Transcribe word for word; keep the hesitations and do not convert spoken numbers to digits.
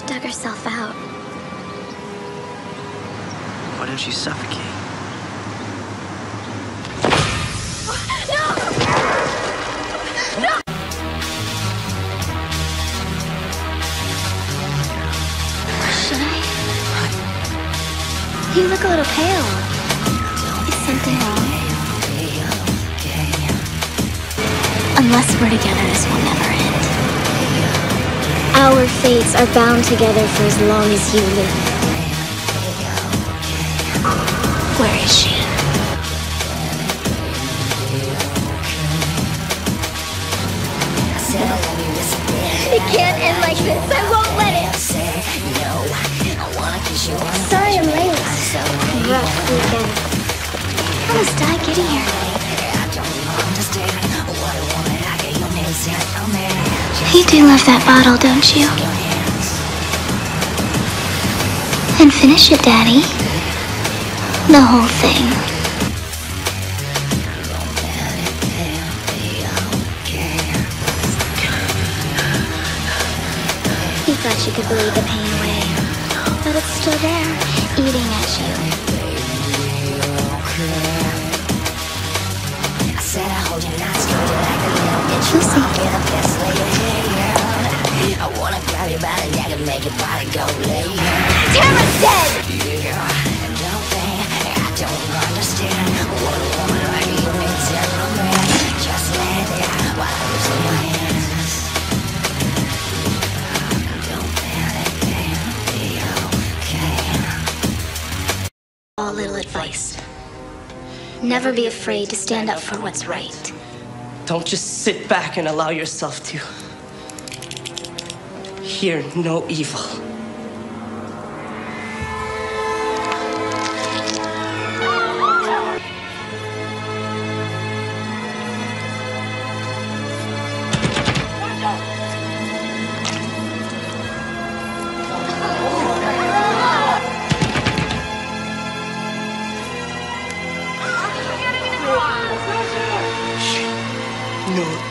dug herself out. Why don't you suffocate? No! No! Should I? You look a little pale. Is something wrong? Unless we're together, this will never end. Our fates are bound together for as long as you live. Where is she? It can't end like this. I won't let it. Sorry I'm late. Rough weekend. How was I getting here? You do love that bottle, don't you? And finish it, Daddy. The whole thing. You thought you could bleed the pain away, but it's still there, eating at you. You'll see. I wanna grab your body, I can make your body go lay. Tamara's dead! Don't think, I don't understand what a woman like you means to a man. Just lay there while I lose my hands. Don't panic, it'll be okay. All little advice. Never be afraid to stand up for what's right. Don't just sit back and allow yourself to hear no evil. No